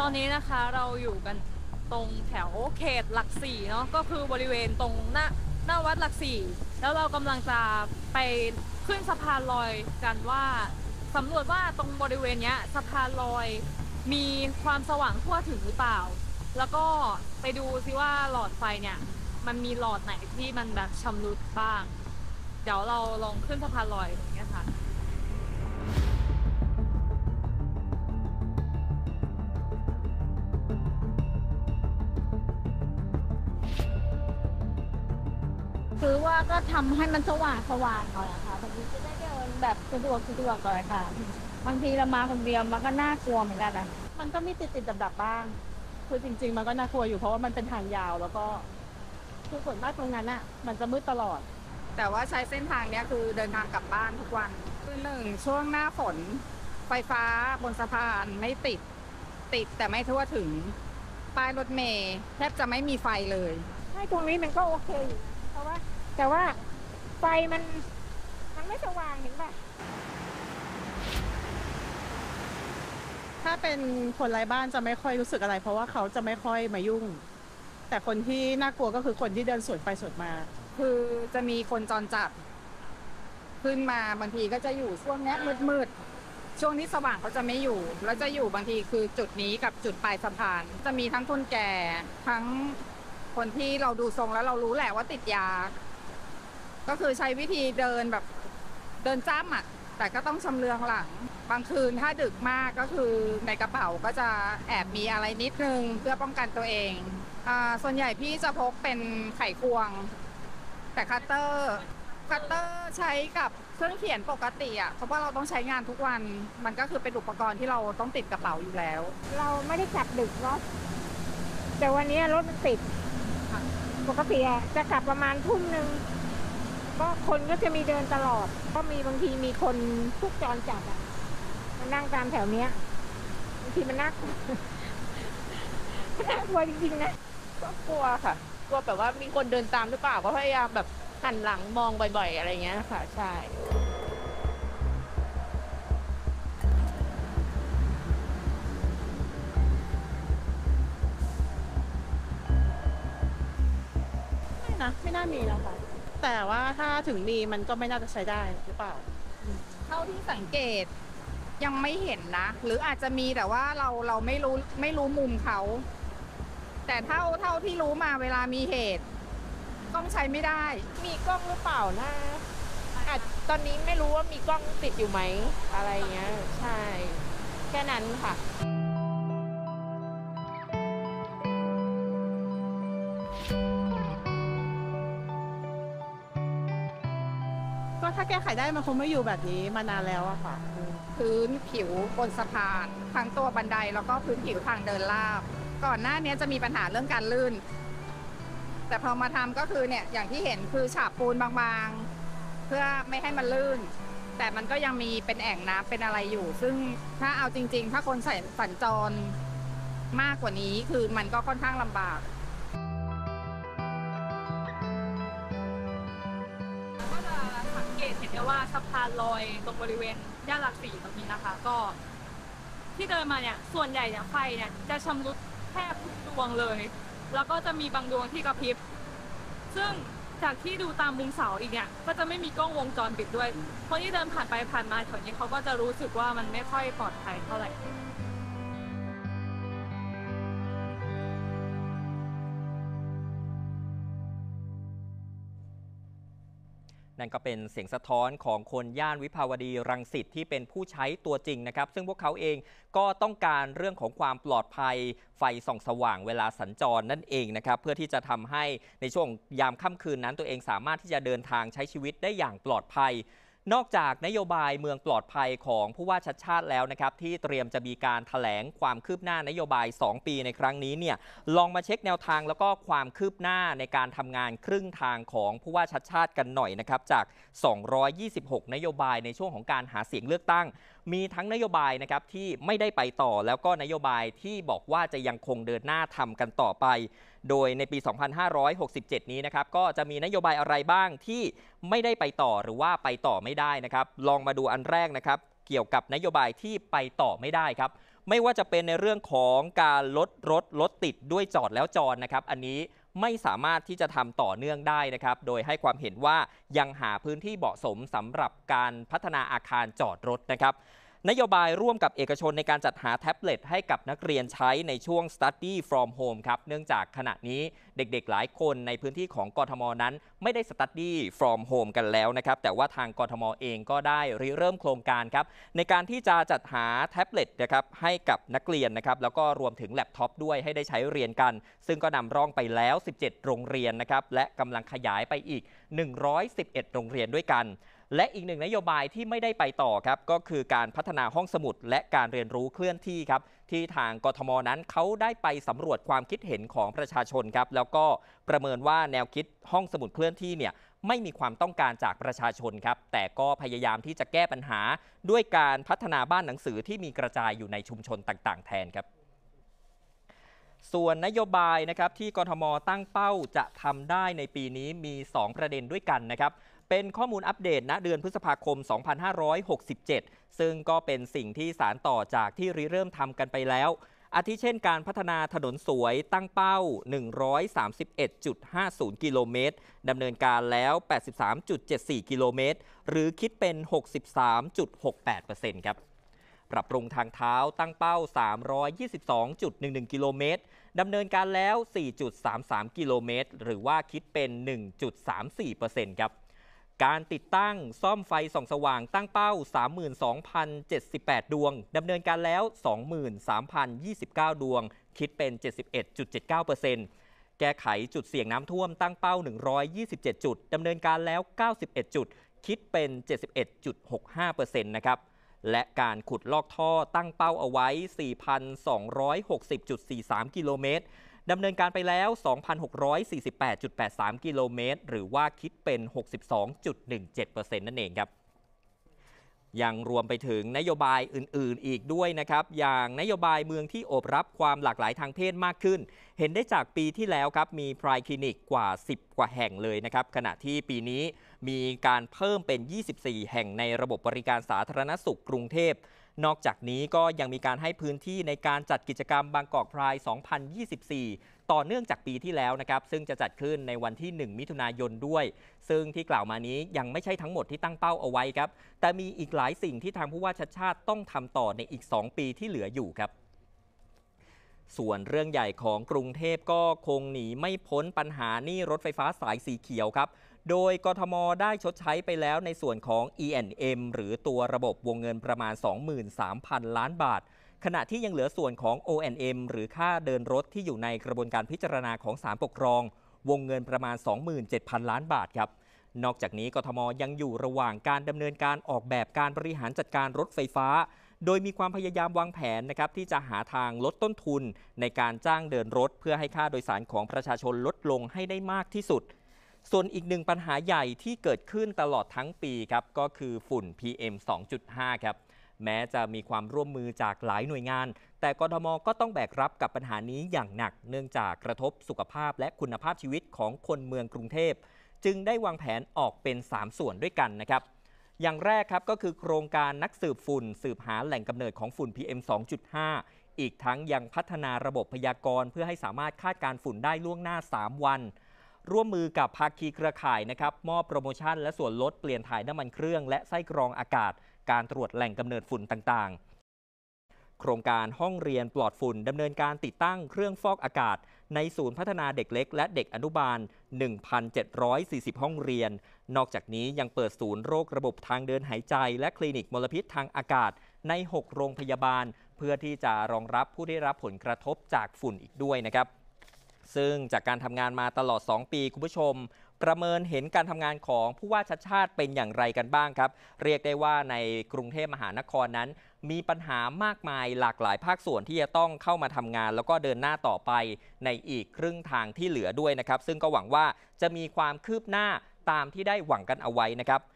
อนนี้นะคะเราอยู่กันตรงแถวเขตหลักสี่เนาะก็คือบริเวณตรงหน้าวัดหลักสี่แล้วเรากำลังจะไปขึ้นสะพานลอยกันว่าสำรวจว่าตรงบริเวณเนี้ยสะพานลอยมีความสว่างทั่วถึงหรือเปล่าแล้วก็ไปดูซิว่าหลอดไฟเนี่ยมันมีหลอดไหนที่มันแบบชำรุดบ้างเดี๋ยวเราลองขึ้นสะพานลอยอย่างเงี้ยค่ะคือว่าก็ทำให้มันสว่างหน่อยอะค่ะบางทีจะได้เดินแบบสะดวกหน่อยค่ะบางทีเรามาคนเดียวมันก็น่ากลัวเหมือนกันอะมันก็มีติดดับบ้างคือจริงๆมันก็น่ากลัวอยู่เพราะว่ามันเป็นทางยาวแล้วก็คือส่วนมากตรงนั้นอะมันจะมืดตลอดแต่ว่าใช้เส้นทางเนี้ยคือเดินทางกลับบ้านทุกวันคือหนึ่งช่วงหน้าฝนไฟฟ้าบนสะพานไม่ติดแต่ไม่ทั่วถึงป้ายรถเมล์แทบจะไม่มีไฟเลยให้ตรงนี้มันก็โอเคอยู่นะเพราะว่าแต่ว่าไฟมันไม่สว่างเห็นป่ะถ้าเป็นคนไร้บ้านจะไม่ค่อยรู้สึกอะไรเพราะว่าเขาจะไม่ค่อยมายุ่งแต่คนที่น่ากลัวก็คือคนที่เดินสวนไปสวนมาคือจะมีคนจรจัดขึ้นมาบางทีก็จะอยู่ช่วงเนี้ยมืดช่วงที่สว่างเขาจะไม่อยู่แล้วจะอยู่บางทีคือจุดนี้กับจุดปลายสะพานจะมีทั้งคนแก่ทั้งคนที่เราดูทรงแล้วเรารู้แหละว่าติดยาก็คือใช้วิธีเดินแบบเดินจ้ำอ่ะแต่ก็ต้องชำเลืองหลังบางคืนถ้าดึกมากก็คือในกระเป๋าก็จะแอบมีอะไรนิดนึงเพื่อป้องกันตัวเองส่วนใหญ่พี่จะพกเป็นไขควงแต่คัตเตอร์ใช้กับเครื่องเขียนปกติอ่ะเพราะว่าเราต้องใช้งานทุกวันมันก็คือเป็นอุปกรณ์ที่เราต้องติดกระเป๋าอยู่แล้วเราไม่ได้กลับดึกเนาะแต่วันนี้รถมันติดปกติอะจะกลับประมาณทุ่มนึงก็คนก็จะมีเดินตลอดก็มีบางทีมีคนพวกจรจัดอะมานั่งตามแถวเนี้ยบางทีมันน่ากลัวน่ากลัวจริงๆนะก็กลัวค่ะกลัวแบบว่ามีคนเดินตามหรือเปล่าก็พยายามแบบหันหลังมองบ่อยๆอะไรเงี้ยค่ะใช่ไม่นะไม่น่ามีแล้วค่ะแต่ว่าถ้าถึงมีมันก็ไม่น่าจะใช้ได้หรือเปล่าเท่าที่สังเกตยังไม่เห็นนะหรืออาจจะมีแต่ว่าเราไม่รู้มุมเขาแต่เท่าที่รู้มาเวลามีเหตุกล้องใช้ไม่ได้มีกล้องหรือเปล่านะอาจตอนนี้ไม่รู้ว่ามีกล้องติดอยู่ไหมอะไรเงี้ยใช่แค่นั้นค่ะก็ถ้าแก้ไขได้มันคงไม่อยู่แบบนี้มานานแล้วอะค่ะพื้นผิวบนสะพานทั้งตัวบันไดแล้วก็พื้นผิวทางเดินลาดก่อนหน้านี้จะมีปัญหาเรื่องการลื่นแต่พอมาทำก็คือเนี่ยอย่างที่เห็นคือฉาบปูนบางๆเพื่อไม่ให้มันลื่นแต่มันก็ยังมีเป็นแอ่งน้ำเป็นอะไรอยู่ซึ่งถ้าเอาจริงๆถ้าคนสัญจรมากกว่านี้คือมันก็ค่อนข้างลำบากก็จะสังเกตเห็นได้ว่าสะพานลอยตรงบริเวณย่านหลักสี่ตรงนี้นะคะก็ที่เดินมาเนี่ยส่วนใหญ่เนี่ยไฟเนี่ยจะชำรุดแทบทุกดวงเลยแล้วก็จะมีบางดวงที่กระพริบซึ่งจากที่ดูตามมุมเสาอีกเนี่ยก็จะไม่มีกล้องวงจรปิดด้วยคนที่เดินผ่านไปผ่านมาแถวนี้เขาก็จะรู้สึกว่ามันไม่ค่อยปลอดภัยเท่าไหร่นั่นก็เป็นเสียงสะท้อนของคนย่านวิภาวดีรังสิตที่เป็นผู้ใช้ตัวจริงนะครับซึ่งพวกเขาเองก็ต้องการเรื่องของความปลอดภัยไฟส่องสว่างเวลาสัญจรนั่นเองนะครับเพื่อที่จะทำให้ในช่วงยามค่ำคืนนั้นตัวเองสามารถที่จะเดินทางใช้ชีวิตได้อย่างปลอดภัยนอกจากนโยบายเมืองปลอดภัยของผู้ว่าชัชชาติแล้วนะครับที่เตรียมจะมีการแถลงความคืบหน้านโยบาย2ปีในครั้งนี้เนี่ยลองมาเช็คแนวทางแล้วก็ความคืบหน้าในการทำงานครึ่งทางของผู้ว่าชัชชาติกันหน่อยนะครับจาก226นโยบายในช่วงของการหาเสียงเลือกตั้งมีทั้งนโยบายนะครับที่ไม่ได้ไปต่อแล้วก็นโยบายที่บอกว่าจะยังคงเดินหน้าทำกันต่อไปโดยในปี2567นี้นะครับก็จะมีนโยบายอะไรบ้างที่ไม่ได้ไปต่อหรือว่าไปต่อไม่ได้นะครับลองมาดูอันแรกนะครับเกี่ยวกับนโยบายที่ไปต่อไม่ได้ครับไม่ว่าจะเป็นในเรื่องของการลดรถติดด้วยจอดแล้วจอดนะครับอันนี้ไม่สามารถที่จะทำต่อเนื่องได้นะครับโดยให้ความเห็นว่ายังหาพื้นที่เหมาะสมสำหรับการพัฒนาอาคารจอดรถนะครับนโยบายร่วมกับเอกชนในการจัดหาแท็บเล็ตให้กับนักเรียนใช้ในช่วง Study from Home ครับเนื่องจากขณะนี้เด็กๆหลายคนในพื้นที่ของกทมนั้นไม่ได้ Study from Home กันแล้วนะครับแต่ว่าทางกทมเองก็ได้ริเริ่มโครงการครับในการที่จะจัดหาแท็บเล็ตนะครับให้กับนักเรียนนะครับแล้วก็รวมถึงแล็ปท็อปด้วยให้ได้ใช้เรียนกันซึ่งก็นำร่องไปแล้ว17โรงเรียนนะครับและกำลังขยายไปอีก111โรงเรียนด้วยกันและอีกหนึ่งนโยบายที่ไม่ได้ไปต่อครับก็คือการพัฒนาห้องสมุดและการเรียนรู้เคลื่อนที่ครับที่ทางกทมนั้นเขาได้ไปสำรวจความคิดเห็นของประชาชนครับแล้วก็ประเมินว่าแนวคิดห้องสมุดเคลื่อนที่เนี่ยไม่มีความต้องการจากประชาชนครับแต่ก็พยายามที่จะแก้ปัญหาด้วยการพัฒนาบ้านหนังสือที่มีกระจายอยู่ในชุมชนต่างๆแทนครับส่วนนโยบายนะครับที่กทมตั้งเป้าจะทำได้ในปีนี้มี2ประเด็นด้วยกันนะครับเป็นข้อมูลอัปเดตณเดือนพฤษภาคม 2567 ซึ่งก็เป็นสิ่งที่สานต่อจากที่ริเริ่มทำกันไปแล้วอาทิเช่นการพัฒนาถนนสวยตั้งเป้า 131.50 กิโลเมตรดำเนินการแล้ว 83.74 กิโลเมตรหรือคิดเป็น 63.68% ครับปรับปรุงทางเท้าตั้งเป้า 322.11 กิโลเมตรดำเนินการแล้ว 4.33 กิโลเมตรหรือว่าคิดเป็น 1.34% ครับการติดตั้งซ่อมไฟส่องสว่างตั้งเป้า 32,078 ดวงดำเนินการแล้ว 23,029 ดวงคิดเป็น 71.79% แก้ไขจุดเสี่ยงน้ำท่วมตั้งเป้า 127 จุดดำเนินการแล้ว 91 จุดคิดเป็น 71.65% นะครับและการขุดลอกท่อตั้งเป้าเอาไว้ 4,260.43 กิโลเมตรดำเนินการไปแล้ว 2,648.83 กิโลเมตรหรือว่าคิดเป็น 62.17% นั่นเองครับยังรวมไปถึงนโยบายอื่นๆอีกด้วยนะครับอย่างนโยบายเมืองที่โอบรับความหลากหลายทางเพศมากขึ้นเห็นได้จากปีที่แล้วครับมีพรายคลินิกกว่า10กว่าแห่งเลยนะครับขณะที่ปีนี้มีการเพิ่มเป็น24แห่งในระบบบริการสาธารณสุขกรุงเทพนอกจากนี้ก็ยังมีการให้พื้นที่ในการจัดกิจกรรมบางกอกพราย 2024 ต่อเนื่องจากปีที่แล้วนะครับซึ่งจะจัดขึ้นในวันที่ 1 มิถุนายนด้วยซึ่งที่กล่าวมานี้ยังไม่ใช่ทั้งหมดที่ตั้งเป้าเอาไว้ครับแต่มีอีกหลายสิ่งที่ทางผู้ว่าชัชชาติต้องทำต่อในอีก2ปีที่เหลืออยู่ครับส่วนเรื่องใหญ่ของกรุงเทพก็คงหนีไม่พ้นปัญหาหนี้รถไฟฟ้าสายสีเขียวครับโดยกทมได้ชดใช้ไปแล้วในส่วนของ E&M หรือตัวระบบวงเงินประมาณ 23,000 ล้านบาทขณะที่ยังเหลือส่วนของ O&M หรือค่าเดินรถที่อยู่ในกระบวนการพิจารณาของศาลปกครองวงเงินประมาณ 27,000 ล้านบาทครับนอกจากนี้กทมยังอยู่ระหว่างการดำเนินการออกแบบการบริหารจัดการรถไฟฟ้าโดยมีความพยายามวางแผนนะครับที่จะหาทางลดต้นทุนในการจ้างเดินรถเพื่อให้ค่าโดยสารของประชาชนลดลงให้ได้มากที่สุดส่วนอีกหนึ่งปัญหาใหญ่ที่เกิดขึ้นตลอดทั้งปีครับก็คือฝุ่น PM 2.5 ครับแม้จะมีความร่วมมือจากหลายหน่วยงานแต่กทมก็ต้องแบกรับกับปัญหานี้อย่างหนักเนื่องจากกระทบสุขภาพและคุณภาพชีวิตของคนเมืองกรุงเทพจึงได้วางแผนออกเป็น3ส่วนด้วยกันนะครับอย่างแรกครับก็คือโครงการนักสืบฝุ่นสืบหาแหล่งกำเนิดของฝุ่น PM 2.5 อีกทั้งยังพัฒนาระบบพยากรณ์เพื่อให้สามารถคาดการณ์ฝุ่นได้ล่วงหน้า3วันร่วมมือกับภาคีเครือข่ายนะครับมอบโปรโมชั่นและส่วนลดเปลี่ยนถ่ายน้ำมันเครื่องและไส้กรองอากาศการตรวจแหล่งกำเนิดฝุ่นต่างๆโครงการห้องเรียนปลอดฝุ่นดำเนินการติดตั้งเครื่องฟอกอากาศในศูนย์พัฒนาเด็กเล็กและเด็กอนุบาล 1,740 ห้องเรียนนอกจากนี้ยังเปิดศูนย์โรคระบบทางเดินหายใจและคลินิกมลพิษทางอากาศใน6โรงพยาบาลเพื่อที่จะรองรับผู้ได้รับผลกระทบจากฝุ่นอีกด้วยนะครับซึ่งจากการทำงานมาตลอด2ปีคุณผู้ชมประเมินเห็นการทำงานของผู้ว่าชัชชาติเป็นอย่างไรกันบ้างครับเรียกได้ว่าในกรุงเทพมหานครนั้นมีปัญหามากมายหลากหลายภาคส่วนที่จะต้องเข้ามาทำงานแล้วก็เดินหน้าต่อไปในอีกครึ่งทางที่เหลือด้วยนะครับซึ่งก็หวังว่าจะมีความคืบหน้าตามที่ได้หวังกันเอาไว้นะครับ